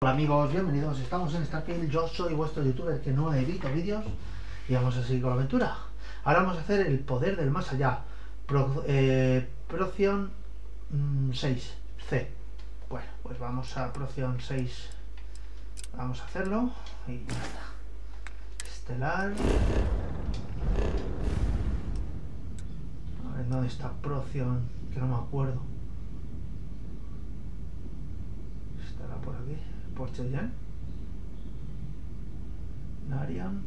Hola amigos, bienvenidos. Estamos en Starfield. Yo soy vuestro youtuber que no edito vídeos y vamos a seguir con la aventura. Ahora vamos a hacer el poder del más allá. Proción 6C. Bueno, pues vamos a Proción 6. Vamos a hacerlo y nada. Estelar. A ver, ¿dónde está Proción? Que no me acuerdo. Estará por aquí. Por Cheyenne. Narian.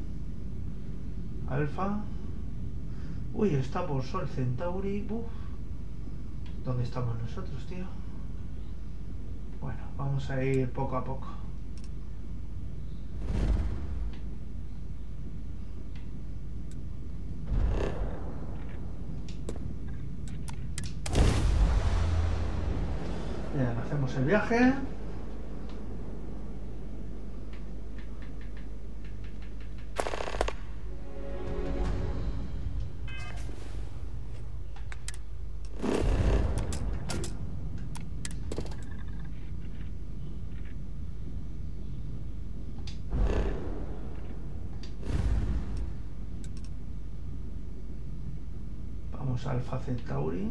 Alfa. Uy, está por Sol Centauri. Uf. ¿Dónde estamos nosotros, tío? Bueno, vamos a ir poco a poco. Bien, hacemos el viaje. Vamos a Alfa Centauri.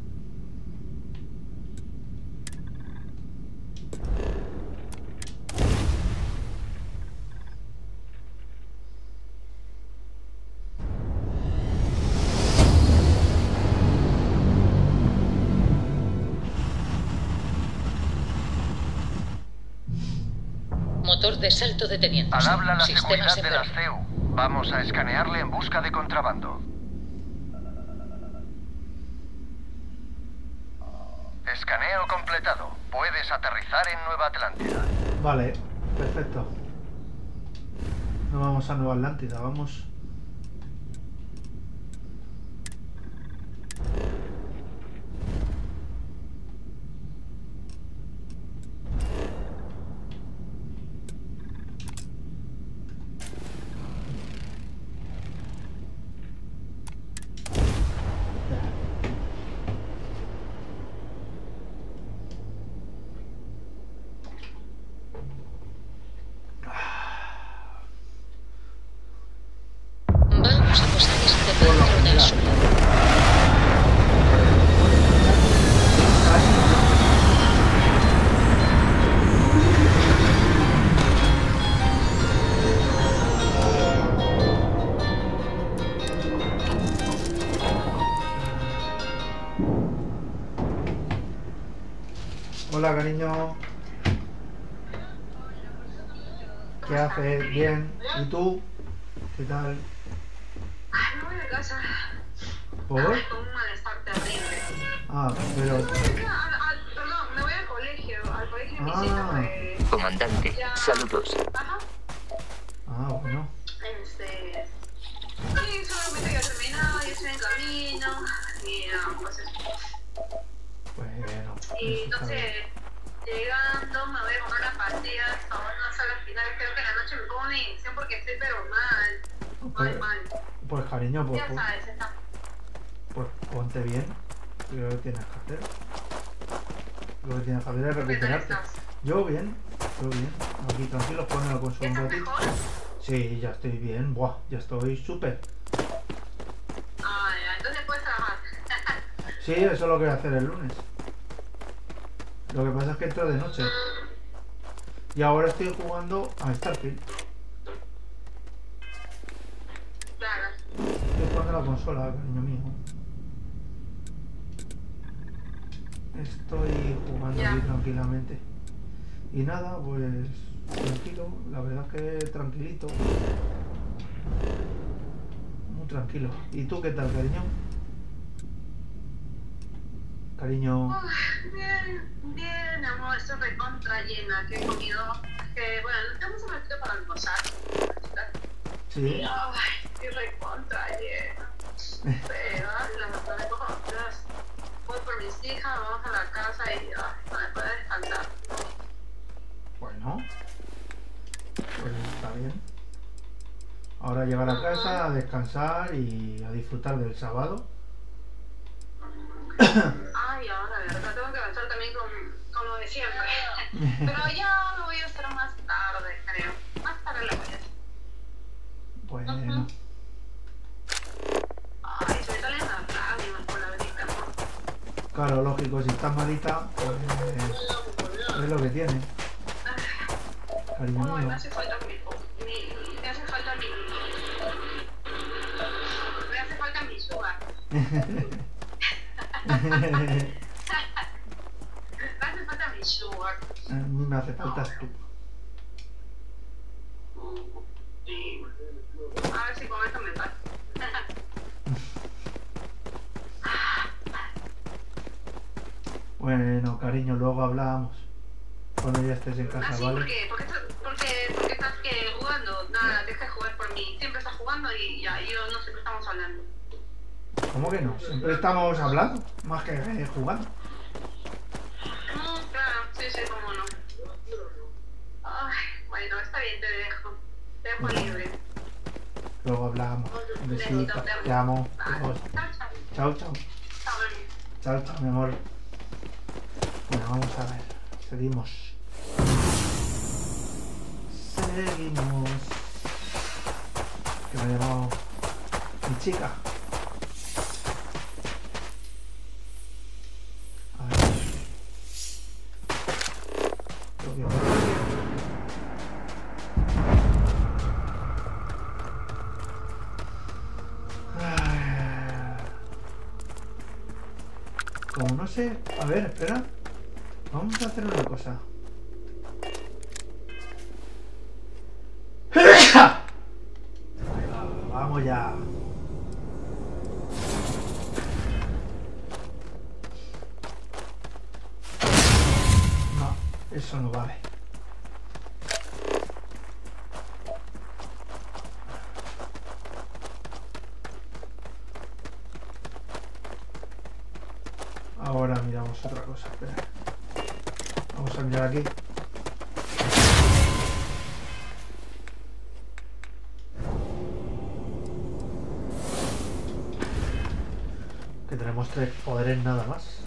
Motor de salto deteniéndose. Al habla la Sistemas seguridad de la CEU. Vamos a escanearle en busca de contrabando. Escaneo completado. Puedes aterrizar en Nueva Atlántida. Vale, perfecto. No vamos a Nueva Atlántida, vamos. Vamos a posar este peligro en el suelo. Hola, cariño. ¿Qué haces? Bien. ¿Y tú? ¿Qué tal? Ay, me voy a casa. ¿Por? Ay, con un malestar terrible. Ah, pero... Perdón, me voy al colegio de mis hijas. Comandante, Ya. saludos. Ajá. Ah, bueno. Sí, solamente ya he terminado, ya estoy en camino. Y no, pues Bueno. y eso está entonces, bien. llegando, me voy a comprar unas pastillas para una sala final. Creo que en la noche me pongo una inyección porque estoy pero mal. Mal. Pues cariño, pues, Ya sabes, está. pues ponte bien. Lo que tienes que hacer. Lo que tienes que hacer es recuperarte. estás? Yo bien. Aquí tranquilo, ponme la consola un ¿Estás ratito. mejor? Sí, ya estoy bien. Buah, ya estoy súper. Ah, ya, entonces puedes trabajar. Sí, eso es lo que voy a hacer el lunes. Lo que pasa es que entro de noche. Y ahora estoy jugando a Starfield. Claro. Estoy jugando a la consola, cariño mío. Estoy jugando Ya. aquí tranquilamente. Y nada, pues tranquilo. La verdad es que tranquilito. Muy tranquilo. ¿Y tú qué tal, cariño? Cariño. Bien, amor, estoy recontra llena, que he comido, que bueno, tenemos un ratito para almorzar, Sí. ay, estoy recontra llena, pero voy por mis hijas, vamos a la casa y no me puedo descansar. Bueno. Pues está bien. Ahora llegar a casa, a descansar y a disfrutar del sábado. Ay, ahora, de verdad, tengo que avanzar también con lo de siempre. Pero ya me voy a lógico, si estás malita, pues es lo que tiene. Cariño Ay, mío. me hace falta me hace falta mi sugar. Me hace falta mi sugar. A mí me hace falta tú. Sí. A ver si con esto me pasa. Bueno, cariño, luego hablamos. Cuando ya estés en casa, ¿Así? ¿vale? ¿Por qué estás jugando? Nada, deja de jugar por mí. Siempre estás jugando y ya, yo no siempre estamos hablando. ¿Cómo que no? Siempre estamos hablando, más que jugando. Claro, sí, cómo no. Ay, bueno, está bien, te dejo libre. Luego hablamos. Un besito, te amo. Vale. Chao, chao. Chao, mami. Chao, chao, mi amor. Bueno, vamos a ver. Seguimos. Seguimos. Que me ha llamado mi chica. A ver. Lo que pasa es que- Ay. Como no sé... A ver, espera. Vamos a hacer una cosa. Vamos ya. No, eso no vale. Ahora miramos otra cosa. Espera. Vamos a mirar aquí. Que tenemos 3 poderes nada más.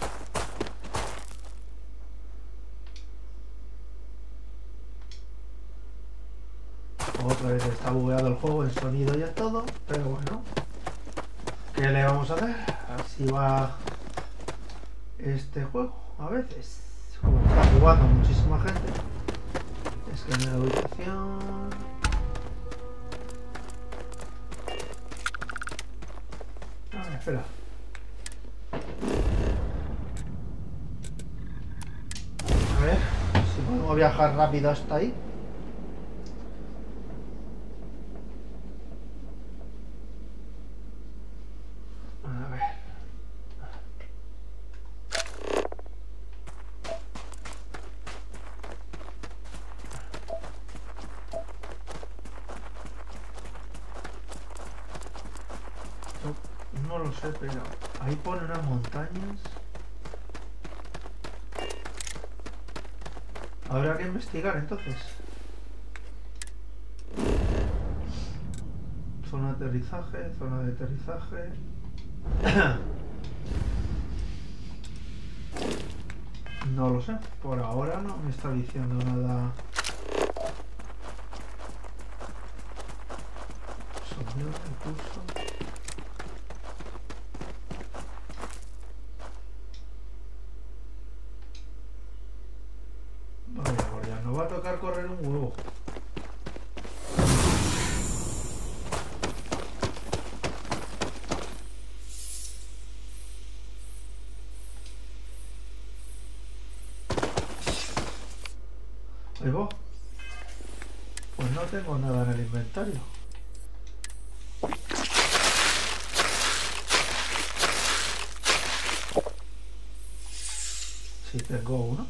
Otra vez está bugueado el juego en sonido y en todo, pero bueno. ¿Qué le vamos a hacer? Así va este juego a veces. Como está jugando muchísima gente. Es que en la ubicación... A ver, espera. A ver si podemos viajar rápido hasta ahí. A ver. No lo sé, pero ahí pone unas montañas. Habrá que investigar entonces. Zona de aterrizaje, zona de aterrizaje. No lo sé, por ahora no me está diciendo nada. Sonido de curso. Vaya, por ya nos va a tocar correr un huevo. Ahí va. Pues no tengo nada en el inventario. Sí, tengo uno.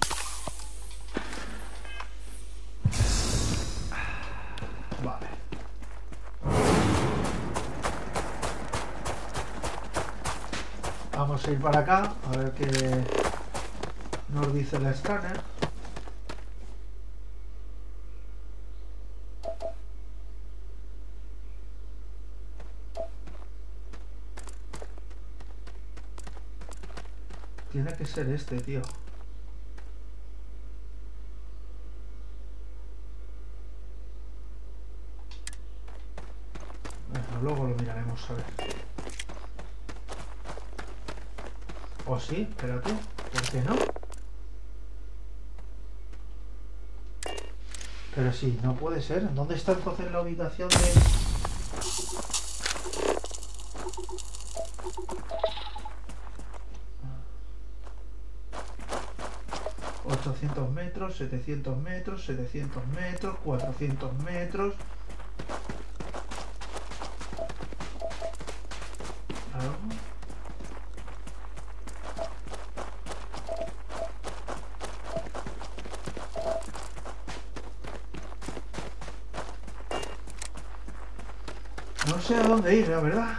Vale. Vamos a ir para acá a ver qué nos dice el escáner. Tiene que ser este, tío. Bueno, luego lo miraremos a ver. ¿O sí? Espérate. ¿Por qué no? Pero sí, no puede ser. ¿Dónde está entonces la ubicación de...? ...800 metros, 700 metros, 700 metros, 400 metros... Claro. No sé a dónde ir, la verdad.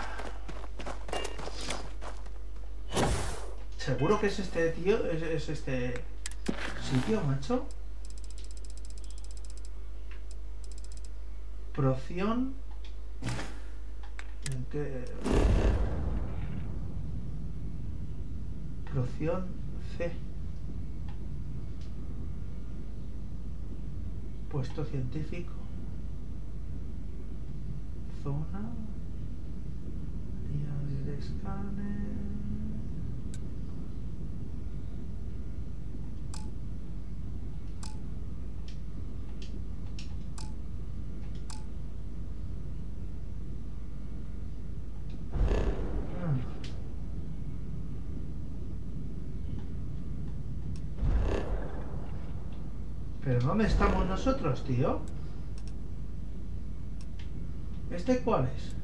Seguro que es este tío, es este sitio, macho. Proción. ¿En qué? Proción C. Puesto científico. Zona. Día del escáner. ¿Pero dónde estamos nosotros, tío? ¿Este cuál es?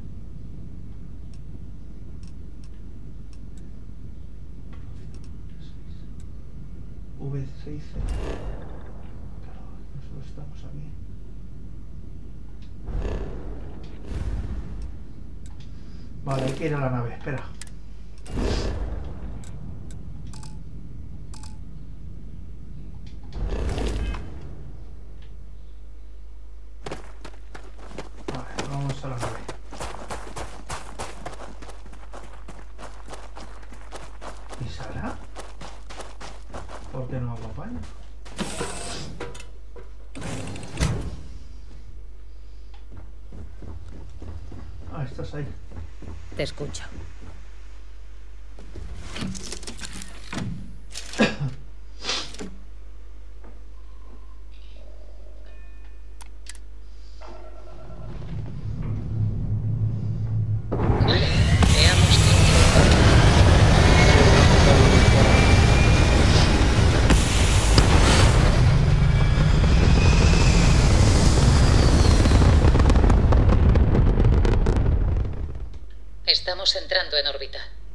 V6. Claro, nosotros estamos aquí. Vale, hay que ir a la nave, espera. Vale, vamos a la nave. ¿Y Sara? ¿Por qué no me acompaña? Ah, estás ahí. Te escucho. Vale, veamos qué. Estamos entrando en órbita.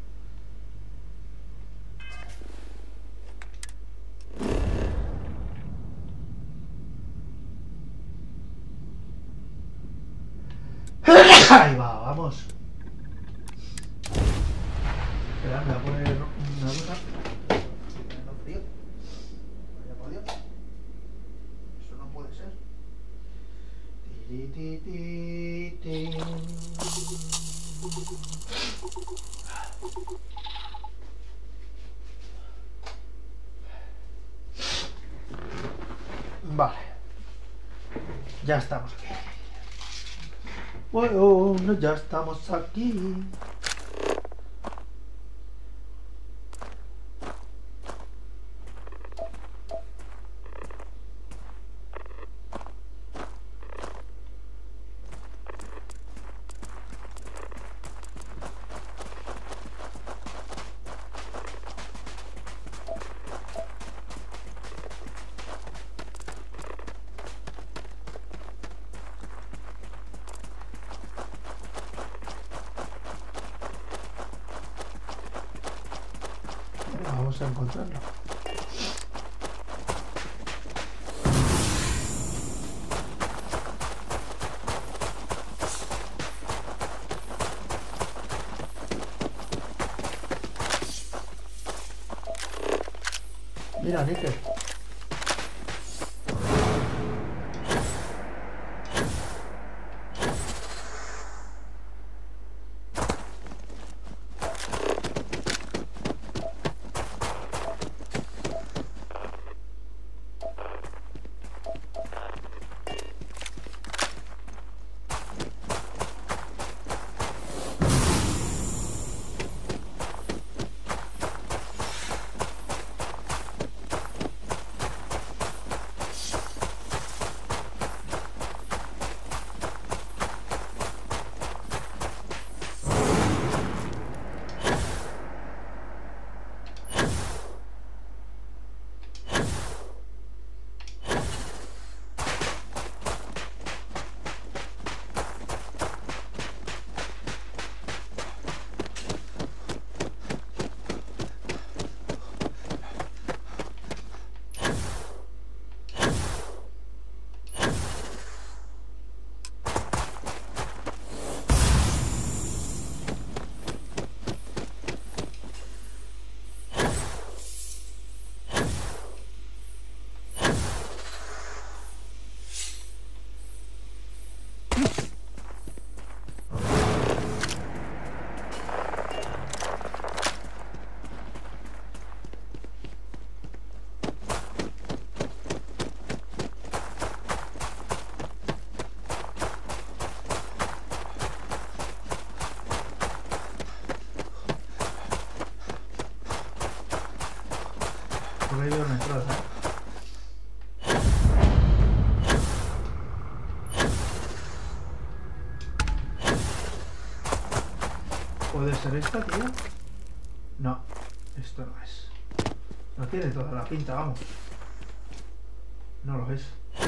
Ahí va, vamos. Espera, me voy a poner una duda. Haciendo frío. Vaya por Dios. Eso no puede ser. Ti, ti, ti, ti. Vale. Ya estamos aquí. Bueno, ya estamos aquí. Vamos a encontrarlo. Mira, níquel. ¿Puede ser esta, tía? No, esto no es. No tiene toda la pinta, vamos. No lo es.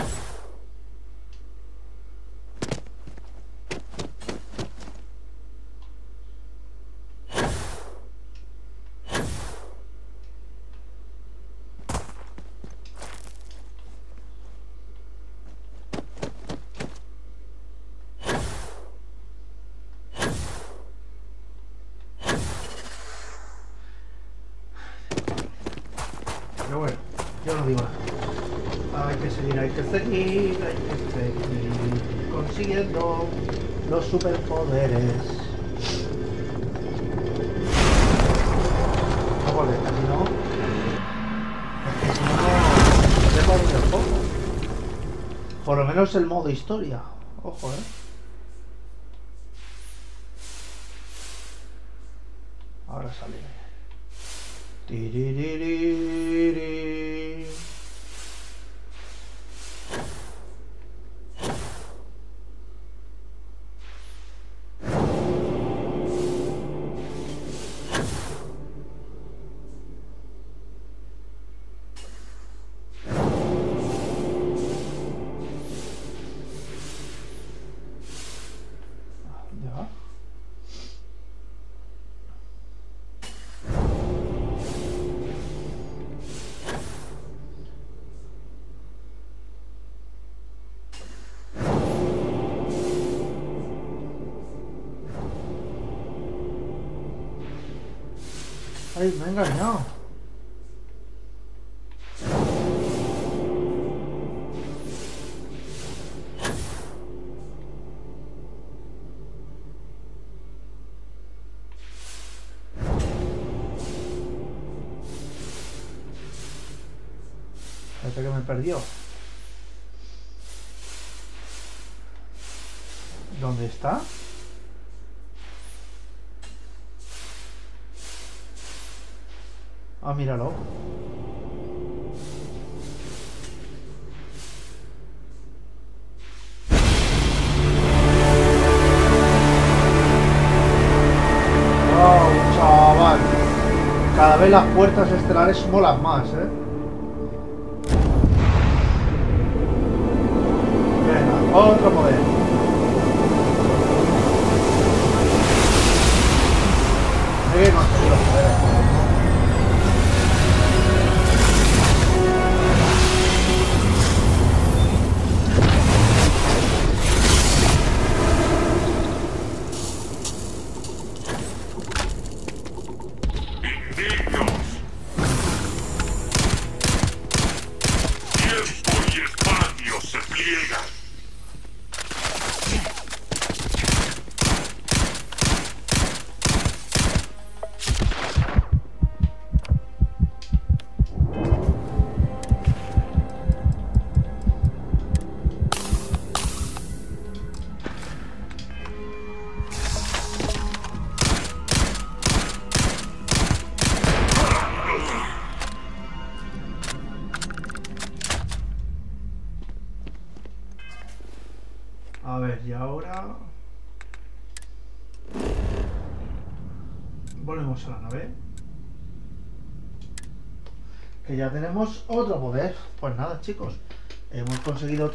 Pero bueno, yo no digo nada. Hay que seguir, hay que seguir consiguiendo los superpoderes. No boleta, si no. Es que si no, no se va el juego. Por lo menos el modo historia. Ojo, Ahora sale. Tiririri. ¿Dónde va? Ay, me he engañado. Parece que me perdió. ¿Dónde está? Ah, míralo. Wow, chaval. Cada vez las puertas estelares molan más, Venga, otro modelo. Hay que conseguir los poderes. A ver, y ahora volvemos a la nave. Que ya tenemos otro poder. Pues nada, chicos, hemos conseguido